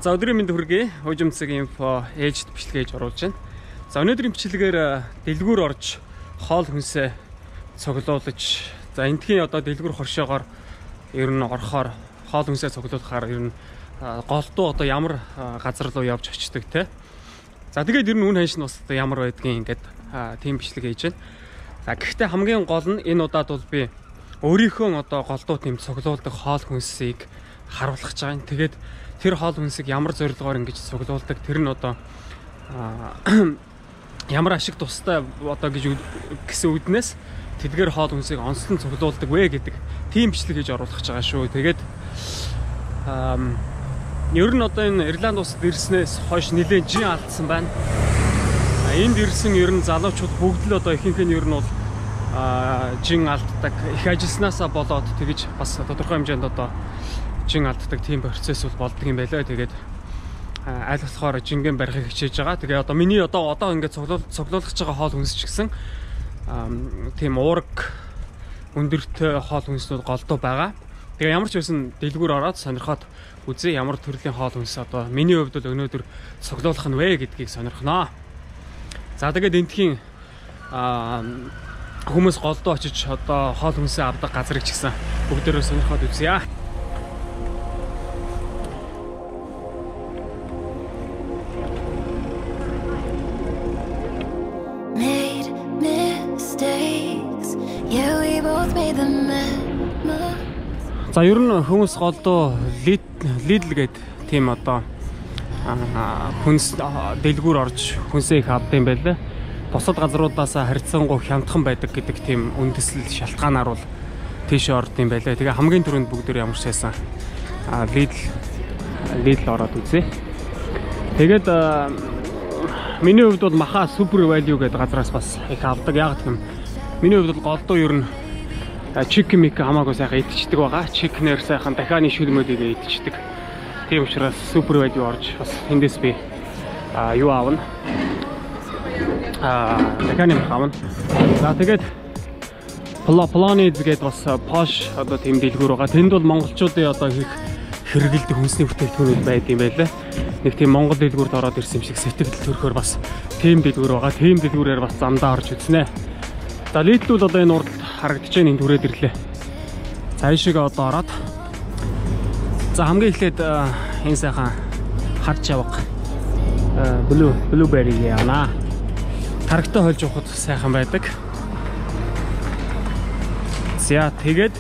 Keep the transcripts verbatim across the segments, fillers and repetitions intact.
За өдрийн мэнд хүргэе. Хожимцэг инфо ээлжид бичлэгээж оруулж байна. За өнөөдрийн бичлэгээр дэлгүүр орж хоол хүнсээ цоглуулж, за энтхийн одоо дэлгүүр хоршоогоор ер нь орохоор хоол хүнсээ цоглуулахаар ер нь голдуу одоо ямар газар руу явж очдөг те. За тэгээд ер нь үн ханш нь бас одоо ямар байдгийг ингээд тийм бичлэг хийж байна. За гэхдээ хамгийн гол нь энэ удаад бол би өөрийнхөө одоо голдуу тийм цоглуулдаг хоол хүнсийг харуулах гэж байгаа юм. Тэгээд тэр хоол хүнсийг ямар зорилгоор ингэж цуглуулдаг, тэр нь одоо ямар ашиг тустай одоо гэж гэсэн үднээс тэдгээр хоол хүнсийг онцлон цуглуулдаг вэ гэдэг тийм бичлэг хийж оруулах гэж байгаа шүү. Тэгээд ер нь одоо энэ Ирланд улсад ирснээс хойш нэлээд жин алдсан байна. Энд ирсэн ер нь залуучууд бүгд л одоо ихэнх нь ер нь бол жин алддаг, их ажилласнаасаа болоод тэгэж бас тодорхой хэмжээнд одоо жин алддаг тийм процесс бол болдог юм байлаа. Тэгээд аль болохоор жингэн барихыг хичээж байгаа. Тэгээ одоо миний одоо одоо ингээд цуглуул цуглуулах гэж байгаа хоол хүнс ч гэсэн тийм уураг өндөртэй хоол хүнснүүд голдуу байгаа. Тэгээ ямар ч байсан дэлгүүр ороод сонирхоод үзье ямар төрлийн хоол хүнс одоо миний хувьд бол өнөөдөр цуглуулах нь вэ гэдгийг сонирхноо. За тэгээд энтхийн хүмүүс голдуу очиж одоо хоол хүнсээ авдаг газрыг ч гэсэн бүгдээрээ сонирхоод үзье. За ер нь хүмүүс голдуу Lidl гээд тийм одоо хүнс дэлгүүр орж хүнсээ их авдаг юм байлаа. Бусад газруудаас харьцангуй хямдхан байдаг гэдэг тийм үндэслэл шалтгаанаар бол тийш орд юм байлаа. Тэгээ хамгийн түрүүнд бүгд ямар ч байсан Lidl Lidl ороод үзье. Тэгээд миний хувьд бол маха супер value гэдэг газраас бас их авдаг. Яг тийм миний хувьд бол голдуу ер нь чикен мик хамаагүй сайхан идчихдэг байгаа. Чикнэр сайхан дахианы шүлмүүдийг идчихдэг. Тийм учраас супер value орж бас эндээс би юу аавна? Аа, дахианы мик аавна. За тэгээд Planet гэдэг бас Posh одоо тийм дэлгүүр байгаа. Тэнд бол монголчуудын одоо их хэрэгэлдэг хүнсний бүтээгдэхүүнүүд байд юм байлаа. Нэг тийм монгол дэлгүүрт ороод ирсэн юм шиг сэтгэл төрхөөр бас тийм дэлгүүр байгаа. Тийм дэлгүүрээр бас замдаа орж үзнэ. За Lidl бол одоо энэ урд харагдаж байна, энд хүрээд ирлээ. Цаашиг одоо ороод. За хамгийн эхлээд энэ сайхан харж явах blue blueberry яана. Тарагтай хольж явахд сайхан байдаг. За тэгээд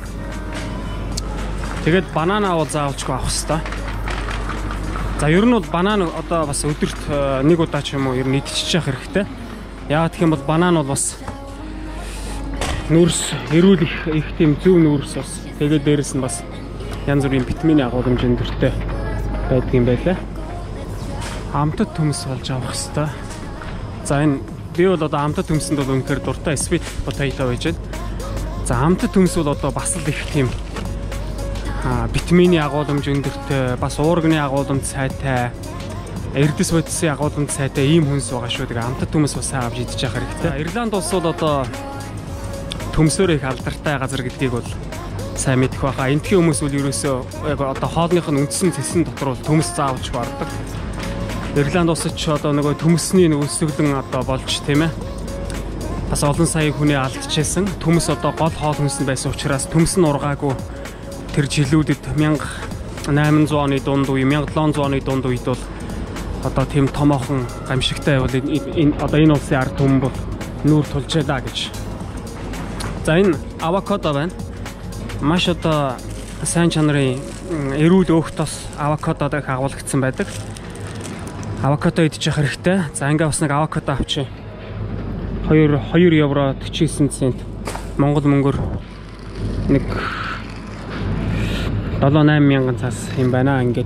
тэгээд банана бол заавалчгүй авах хэрэгтэй. За ер нь бол банан одоо бас өдөрт нэг удаа ч юм уу ер нь идчихэж явах хэрэгтэй. Яагаад гэх юм бол банан бол бас нүүрс эрүүл их их тийм зөв нүүрс бас тэгээд дээрэс нь бас янз бүрийн витамины агуулмж өндөртэй байдаг юм байлаа. Амтад төмс болж авах хэрэгтэй. За энэ би бол одоо амтад төмсөнд бол үнэхээр дуртай sweet potato байж байна. За амтад төмс бол одоо бас л их тийм витамины агуулмж өндөртэй, бас уурганы агуулмж сайтай, эрдэс бодисын агуулмж сайтай ийм хүнс байгаа шүү. Тэгээ амтад төмс бас авч идчих хэрэгтэй. Ирланд улс бол одоо төмсөөр их алдартай газар гэдгийг бол сайн мэдэх байхаа. Энтхийн хүмүүс бол ерөөсөө яг одоо хоолных нь үндсэн цэсэн дотор бол төмс заавч бардаг. Ирланд улсад ч одоо нөгөө төмсний нөөцлөн одоо болж тийм ээ. Бас олон сая хүний алдчихсан. Төмс одоо гол хоол хүнс байсан учраас төмс нь ургаагүй тэр жилүүдэд мянга найман зуун оны дунд үе, мянга долоон зуун оны дунд үед бол одоо тийм томоохон гамшигтай бол энэ одоо энэ улсын ард түмэн бол нүүр тулжээлаа гэж. За энэ авокадо байна. Маш одоо сайн чанарын эрүүл өөхтос авокадод их агуулгдсан байдаг. Авокадо идчих хэрэгтэй. За ингээ бас нэг авокадо авчи. хоёр евро forty-nine цент. Монгол мөнгөөр нэг seven eight мянган цаас юм байна ингээд.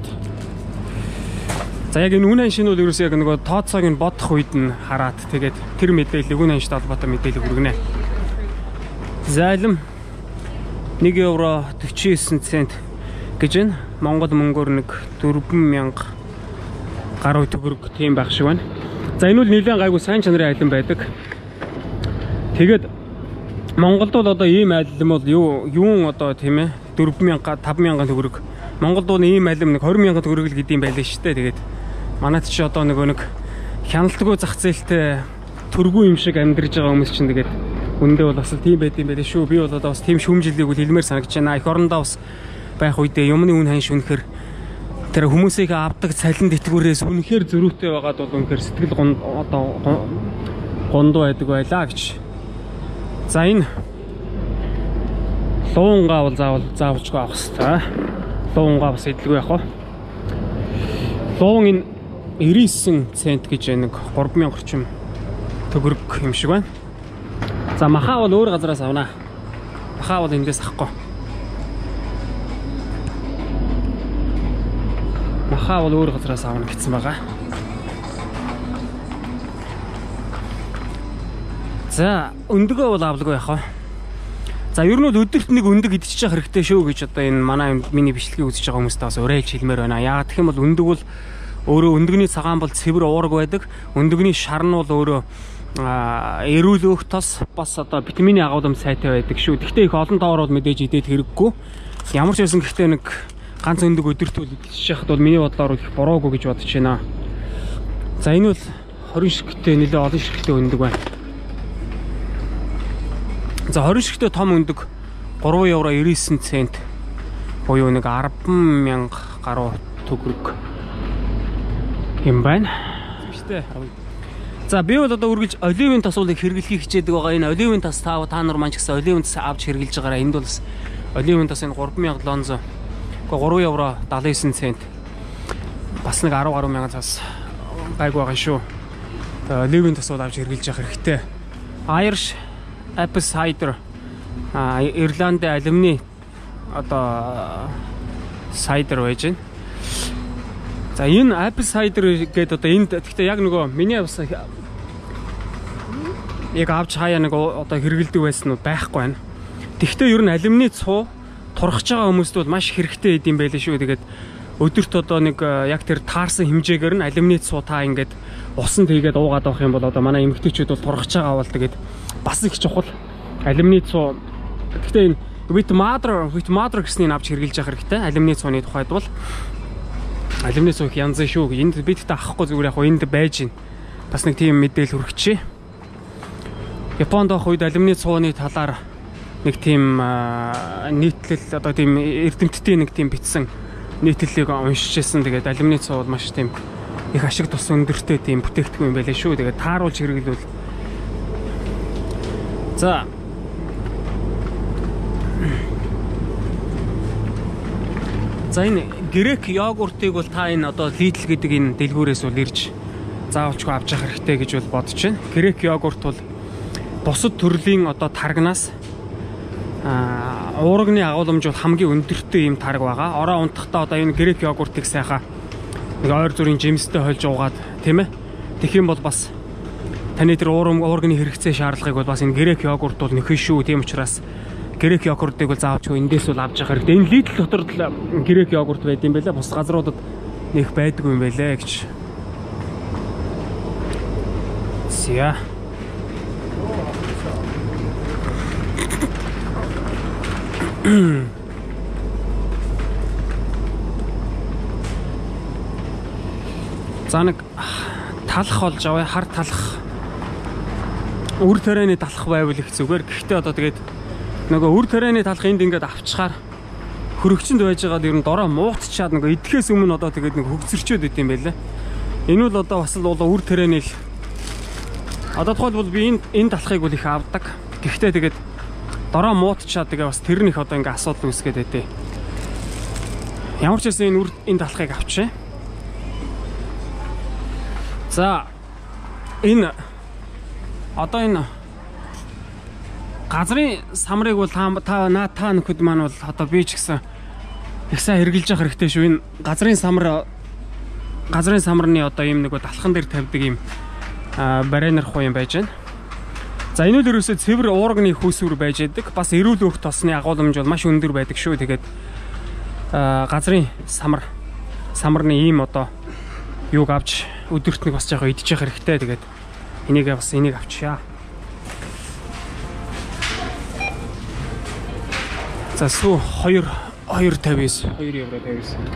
За яг энэ үн ханшийн бол ерөөсөө яг нөгөө тооцоог нь бодох үед нь хараад тэгээд тэр мэдээлэл үн ханштай холбоотой мэдээлэл хүргэнэ. Зайлм one евро forty-nine цент гэж байна. Монгол мөнгөөр нэг four мянга гаруй төгрөг тийм байх шиг байна. За энэ бол нэлээд гайгүй сайн чанарын айлан байдаг. Тэгээд Монголд бол одоо ийм айлан бол юу юун одоо тийм ээ four мянга five мянга төгрөг Монгол дууны ийм алим нэг twenty сая төгрөг л гэдэм байлээ шүү дээ. Тэгээд манайд чи одоо нөгөө нэг хяналтгүй зах зээлтэй төргүй юм шиг амьдарж байгаа хүмүүс чинь тэгээд үндэ бол бас тийм байд юм байлээ шүү. Би бол одоо бас тийм шүүмжлэлийг үл хэлмээр санагдаж байна. Эх орондоо бас байх үедээ юмны үн хань шүнэхэр тэр хүмүүсийг авдаг цалин тэтгэврээс үнэхээр зөрүүтэй байгаад бол үнэхээр сэтгэл гонд одоо гондоо байдаг байлаа гэж. За энэ луунгаа бол заавал заавалжгүй авах хэрэгтэй. Луунгаа бас эдлгүй яах вэ? Луун энэ ninety-nine цент гэж нэг three thousand орчим төгрөг юм шиг байна. За махаа бол өөр газараас авнаа. Махаа бол эндээс авахгүй. Махаа бол өөр газараас авна гэсэн байгаа. За өндөгөө бол авлаггүй яах вэ? За ер нь бол өдөрт нэг өндөг идчихэж явах хэрэгтэй шүү гэж одоо энэ манай миний бичлэгийг үзэж байгаа хүмүүстээ бас уриалж хэлмээр байна. Яагаад гэх юм бол өндөг бол өөрөө өндөгний цагаан бол цэвэр уураг байдаг. Өндөгний шар нь бол өөрөө эрүүл өөх тос бас одоо витамины агуулгын сайтай байдаг шүү. Гэхдээ их олон тоорол мэдээж идээд хэрэггүй. Ямар ч байсан гэхдээ нэг ганц өндөг өдөрт бол идчихэж яхад бол миний бодлоор их бороогүй гэж бодож байна. За энэ бол twenty ширхтээ нэлээ олон ширхтээ өндөг байна. За twenty ширхтээ том өндөг three евро ninety-nine цент буюу нэг ten thousand гаруй төгрөг юм байна. Гэхдээ за би бол одоо үргэлж оливын тасуулыг хэрэглэхийг хичээдэг байгаа. Энэ оливын тас та та нар маань ч гэсэн оливын тас авч хэрэглэж байгаараа. Энд бол оливын тас энэ three thousand лонзо three евро seventy-nine цент бас нэг ten гаруй мянган цаас гайг байгаа шүү. Оливын тас бол авч хэрэглэж явах хэрэгтэй. Irish apple cider а Ирландын алюминий одоо cider байж байна. За энэ apple cider гэдэг одоо энд гэхдээ яг нөгөө миний бас яг авч хаяа нэг одоо хэрэгэлдэг байсан нь байхгүй байна. Тэгвэл ер нь алюминий цуу турхаж байгаа хүмүүст бол маш хэрэгтэй идэм байлээ шүү. Тэгээд өдөрт одоо нэг яг тэр таарсан хэмжээгээр нь алюминий цуу та ингээд усан тийгээд уугаад авах юм бол одоо манай эмэгтэйчүүд бол турхаж байгаа бол тэгээд бас их чухал алюминий цуу. Гэхдээ энэ with mother with mother гэснийг авч хэрэглэж явах хэрэгтэй. Алюминий цууны тухайд бол алюминий цуу их янз шүү. Энд бид та авахгүй зүгээр яг энд байж байна. Бас нэг тийм мэдээлэл хүргэчихье. Японд авах үед алюминий цууны талаар нэг тийм нийтлэл одоо тийм эрдэмтдийн нэг тийм бичсэн нийтлэлийг уншижсэн. Тэгээд алюминий цуу бол маш тийм их ашиг тус өндөртэй тийм бүтээгдэхүүн юм байлаа шүү. Тэгээд тааруулж хэрэглэвэл за За энэ грек йогуртыг бол та энэ одоо Lidl гэдэг энэ дэлгүүрээс бол ирж заавалчгүй авч явах хэрэгтэй гэж бол бодож байна. Грек йогурт бол бусад төрлийн одоо таргнаас аа уурагны агуулмж бол хамгийн өндөртэй юм тарг байгаа. Ороо унтахдаа одоо энэ грек йогуртыг сайхан нэг ойр зүрийн жимстэй хольж уугаад тийм ээ. Тэгэх юм бол бас таны тэр уурам уурганы хэрэгцээ шаардлагыг бол бас энэ грек йогурт бол нөхөн шүү. Тийм учраас грек йогуртыг бол заавалчгүй эндээс бол авч явах хэрэгтэй. Энэ Lidl дотор л грек йогурт байд юм байлаа. Бус газруудад нэх байдгүй юм байлаа гэж. Зя. За нэг талах болж аваа, хар талах. Үр тарианы талах байвал их зүгээр. Гэхдээ одоо тэгээд нөгөө үр тарианы талах энд ингээд авчхаар хөрөгчөнд байж байгаад ер нь дороо муутчаад нөгөө идэхээс өмнө одоо тэгээд нэг хөгцөрчөөд идэм байлаа. Энэ бол одоо бас л үр тарианы л одоо тухайлбал би энэ энэ талахыг бол их авдаг. Гэхдээ тэгээд дороо муутчаад тэгээ бас тэр них одоо ингээд асуудал үүсгээд байдээ. Ямар ч байсан энэ үр энэ талахыг авчээ. За энэ одоо энэ газрын самрыг бол та та та нөхөд маань бол одоо би ч гэсэн их сайн хэрглэж явах хэрэгтэй шүү. Энэ газрын самар газрын самарны одоо ийм нэг далхан дээр тавьдаг ийм барайнар хуу юм байж байна. За энэ үл ерөөсөө цэвэр уурганы хүүсвэр байж байдаг. Бас эрүүл өөх тосны агуулмж бол маш өндөр байдаг шүү. Тэгээд газрын самар самарны ийм одоо юуг авч өдөрт нэг бас жаахан идчих хэрэгтэй. Тэгээд энийг бас энийг авчаа. За сүү хоёр хоёр тавьж девять. хоёр евро тавьж девять.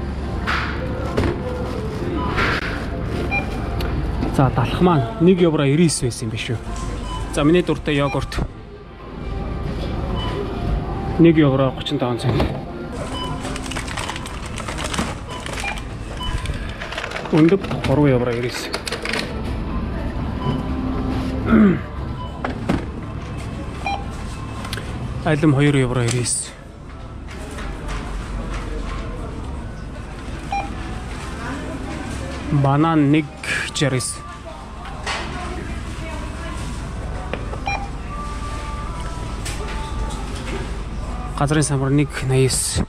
За далах маань нэг евро девяносто девять байсан юм биш үү? За миний дуртай йогурт нэг евро тридцать пять цент. Өндөг три евро девяносто. Айлм two евро девяносто. Банан нэг шестьдесят. Газрын самбар нэг восемьдесят.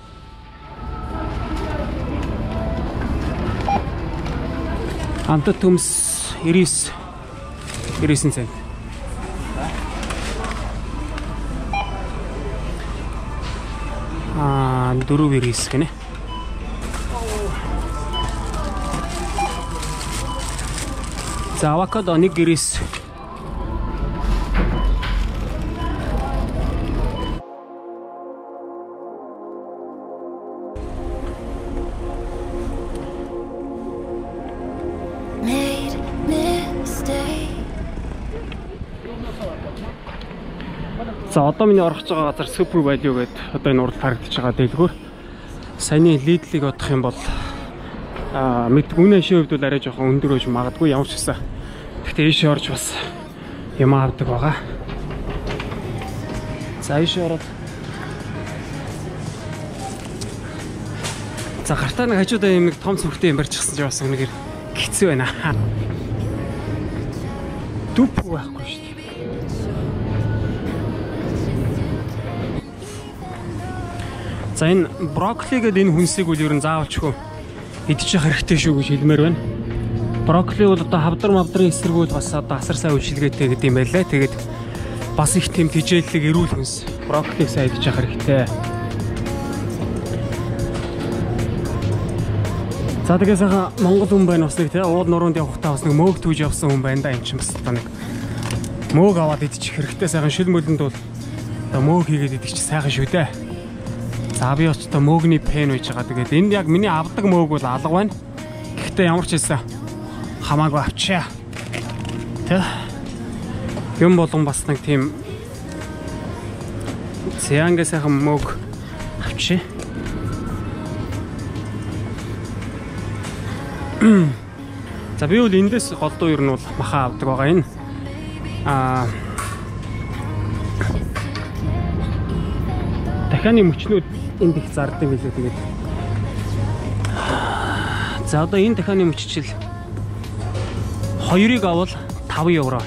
Амтад төмс девяносто. девяносто цент. А дөрөв девяносто гэнэ. За авокадо нэг девяносто. За одоо миний орох гэж байгаа газар Super Value гэдэг одоо энэ урд харагдаж байгаа дэлгүүр. Саяны Lidl-ийг бодох юм бол аа мэд үнэ шивэд бол арай жоохон өндөр байж магадгүй ямар ч гэсэн. Гэхдээ ийшээ орж бас юм авдаг байгаа. За ийшээ ороод за гартаа нэг хажуудаа юм нэг том сүртэй юм барьчихсан ч бас нэг хэцүү байна. Дүп байхгүй шүү дээ. За энэ брокколи гэдэг энэ хүнсийг үл ер нь заавалчгүй идчих хэрэгтэй шүү гэж хэлмээр байна. Брокколи бол одоо хавдар мавдрын эсэргүүл бас одоо асар сайн үйлчилгээтэй гэдэг юм байлаа. Тэгээд бас их тийм тижээллэг эрүүл хүнс. Брокколиг сайн идчих хэрэгтэй. За тэгээд сайхан Монгол хүн байна бас нэг тий ууд нуруунд явахдаа бас нэг мөөг түүж явсан хүн байна да. Энд чинь бас одоо нэг мөөг аваад идчих хэрэгтэй. Сайхан шил мөлөнд бол одоо мөөг хийгээд идчих сайхан шүү дээ. За би ч одоо мөөгний пен байж байгаа. Тэгээд энд яг миний авдаг мөөг бол алга байна. Гэхдээ ямар ч хэлсэн хамаагүй авчаа. Тэ. Юм болгон бас нэг тийм Цянга сайхан мөөг авчи. За би бол эндээс голдуу ер нь бол маха авдаг байгаа энэ. Аа дахианы мөчнүүд энд их зардаг билээ тэгээд. За одоо энэ дахианы мөччил хоёрыг авал five евро.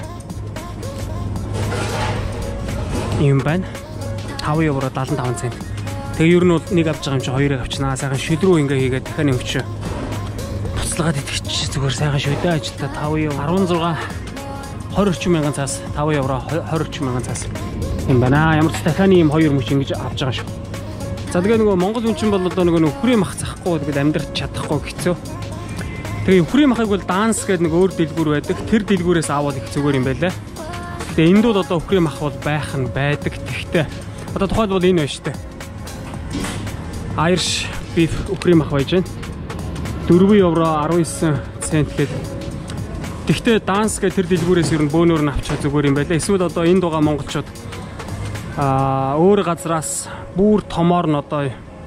Юм байна. five евро seventy-five цент. Тэгээ ер нь бол нэг авч байгаа юм чи хоёрыг авчнаа. Сайхан шил рүү ингээ хийгээд дахианы мөч буцлагаад идэх зүгээр сайхан шүү дээ. Ажтаа five евро sixteen twenty орчим мянган цаас five евро twenty орчим мянган цаас юм байна. Ямар ч дахианы юм хоёр мөч ингэж авч байгаа шүү. За тэгээ нөгөө Монгол хүн чинь бол одоо нөгөө хүрээ мах захгүй тэгээд амьдрах чадахгүй хэцүү. Тэгээ хүрээ махыг бол данс гэдэг нэг өөр дэлгүүр байдаг. Тэр дэлгүүрээс аваад их зүгээр юм байлаа. Тэгээ энд бол одоо хүрээ мах бол байх нь байдаг. Тэгтээ одоо тухайлбал энэ байна шүү дээ. Irish beef хүрээ мах байж байна. four евро nineteen цент гэдэг. Тэгтээ данс гэдэг тэр дэлгүүрээс ер нь бөөнөр нь авчих зүгээр юм байлаа. Эсвэл одоо энд байгаа монголчууд аа өөр газраас бүр томоор нь одоо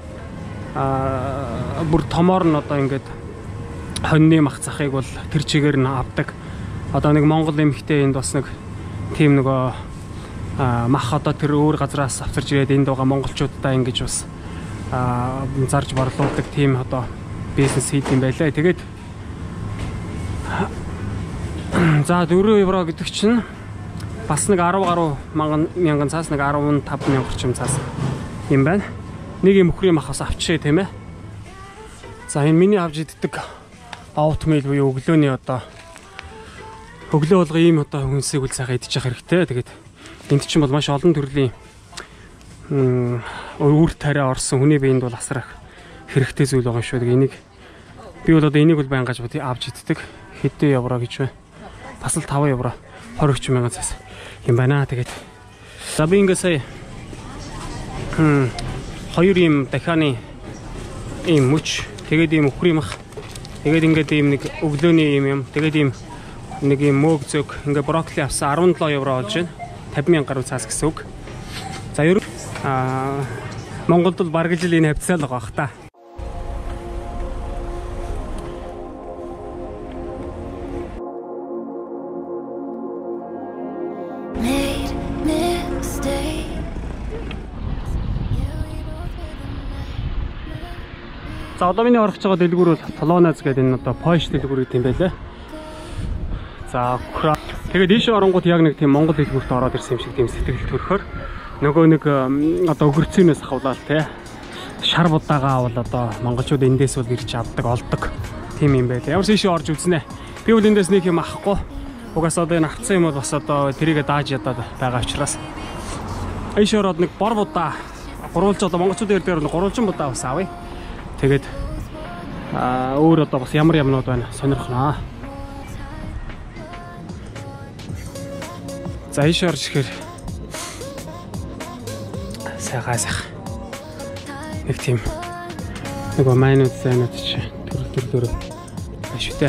аа бүр томоор нь одоо ингээд хоньны мах захыг бол тэр чигээр нь авдаг. Одоо нэг монгол эмэгтэй энд бас нэг тийм нөгөө мах одоо тэр өөр газраас авчирж ирээд энд байгаа монголчуудаа ингэж бас аа зарж борлуулдаг тийм одоо бизнес хийх юм байлаа. Тэгээд за four евро гэдэг чинь бас нэг ten гаруй мянган цаас нэг fifteen мянган орчим цаас юм байна. Нэг юм өхрийн махаас авчээ тийм ээ. За энэ миний авч иддэг oatmeal буюу өглөөний одоо өглөө болго ийм одоо хүнсийг үл сайхан идчих хэрэгтэй. Тэгээд энд чинь бол маш олон төрлийн үр тариа орсон хүний биед бол асар их хэрэгтэй зүйл байгаа шүү. Тэгээд энийг би бол одоо энийг бол байнгаж авч иддэг. Хэдэн евро гэж байна. Бас л five евро twenty орчим мянган цаас юм байна. Тэгээд за би ингээ сая хм хоёр юм дахианы ийм мөч, тэгээд ийм өхриймх, тэгээд ингээд ийм нэг өглөөний ийм юм, тэгээд ийм нэг ийм мөөг зөг, ингээд брокколи авсан арван долоо евро болж байна. тавин мянган гаруй цаас гэсэн үг. За ер нь аа Монголд бол бараг жил энэ хавцаа л байгаа бах та. За одоо миний орох байгаа дэлгүүр бол Полонез гэдэг энэ одоо Польш дэлгүүр гэдэг юм байлаа. За тэгээд ийш оронгууд яг нэг тийм Монгол дэлгүүрт ороод ирсэн юм шиг тийм сэтгэл төрөхөөр нөгөө нэг одоо өгөрцөнөөс хавлаад те шар будаага бол одоо монголчууд эндээс бол ирж авдаг олдог тийм юм байлаа. Ямар ч ийш орж үзнэ. Би бол эндээс нэг юм авахгүй. Угаас одоо энэ авцсан юм бол бас одоо тэрийгэ дааж ядаад байгаа учраас ийш ороод нэг бор будаа гурвалж одоо монголчууд ярьдгаар нэг гурвалжин будаа бас авъя. Тэгээд аа өөр одоо бас ямар ямнууд байна сонирхноо. За ийш орж ихээр сайхан сайхан нэг тийм нэг майнууд сайнууд чи төр төр төр ашигтай.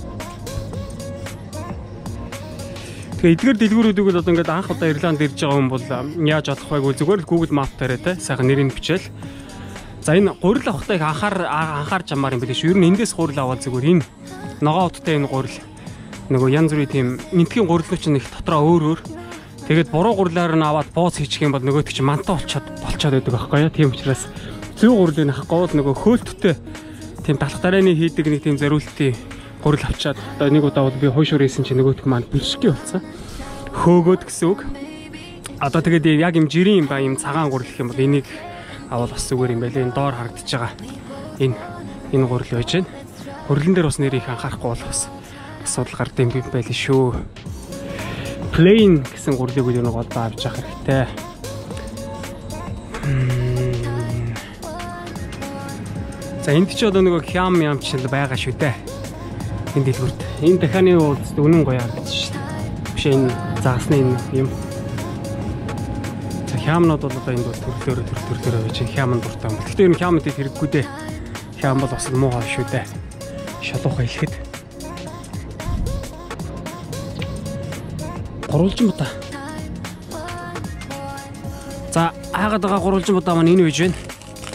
Тэгээ эдгээр дэлгүүрүүдийг бол одоо ингээд анх удаа Ирланд ирж байгаа хүн бол яаж олох байг вэ? Зүгээр л Google Map дээр те сайхан нэрийг бичээл. За энэ гурил авахтаа их анхаар анхаарч амаар юм биш. Ер нь эндээс гурил аваад зүгээр энэ ногоо уттай энэ гурил нөгөө янз бүрийн тийм энтхийн гурилууд чинь их дотроо өөр өөр. Тэгээд буруу гурилаар нь аваад бууз хийчих юм бол нөгөөд чи мантаа болчиход болчиход байдаг байхгүй юу? Тийм учраас зөв гурилыг авахгүй бол нөгөө хөөлтөтэй тийм талх дарааны хийдэг нэг тийм зориултын гурил авчаад одоо нэг удаа бол би хойшоор ийсэн чи нөгөөдх маань бэлшгүй болсон. Хөөгөөд гэсэн үг. Одоо тэгээд яг юм жирийн ба юм цагаан гурил гэх юм бол энийг авал бас зүгээр юм байлээ. Энэ доор харагдаж байгаа энэ энэ гурил байж байна. Гурилан дээр бас нэрийг анхаарахгүй бол бас асуудал гардаг юм байл шүү. Plain гэсэн гурилыг үл нэг олдоо авч явах хэрэгтэй. За энд ч одоо нэг хям ям ч байгаа шүү дээ. Энэ дэлгүүрт. Энэ дахианы уулзд үнэн гоё харагдаж шүү дээ. Биш энэ заасны энэ юм. Хямнууд бол одоо энд төрлөөр төрлөөр байж хямн дуртай юм. Гэхдээ энэ хямнуудыг хэрэггүй дээ. Хям бол бас муу гоё шүү дээ. Шалууха хэлэхэд. Гурвалжин будаа. За хаагаад байгаа гурвалжин будаа маань энэ байж байна.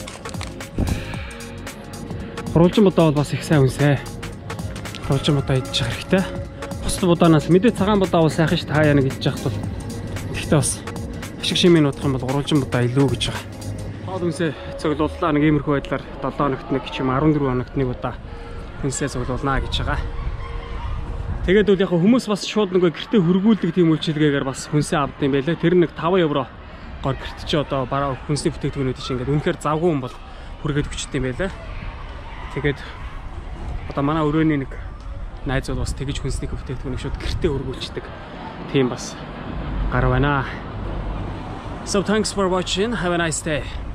Гурвалжин будаа бол бас их сайн үнсэ. Гурвалжин будаа идчих хэрэгтэй. Бусад будаанаас мэдээ цагаан будаа бол сайхан ш та яана гэж яхад бол. Гэхдээ бас ашиг шимийн удах юм бол гурвалжин будаа илүү гэж байгаа. Хоол үнсээ цуглууллаа нэг иймэрхүү байдлаар долоо хоногт нэг ч юм арван дөрвөн хоногт нэг удаа үнсээ цуглуулнаа гэж байгаа. Тэгээд бол яг хүмүүс бас шууд нөгөө гэртээ хөргүүлдэг тийм үйлчилгээгээр бас хүнсээ авдаг юм байлаа. Тэр нэг таван евро гоор гэрт чи одоо бараа хүнсний бүтээгдэхүүнүүд чинь ингээд үнэхээр завгүй юм бол хүргээд өчтдөг юм байлаа. Тэгээд одоо манай өрөөний нэг найз бол бас тэгэж хүнсний бүтээгдэхүүнийг шууд гэртээ хөргүүлчихдэг. Тийм бас гар байна. So thanks for watching. Have a nice day.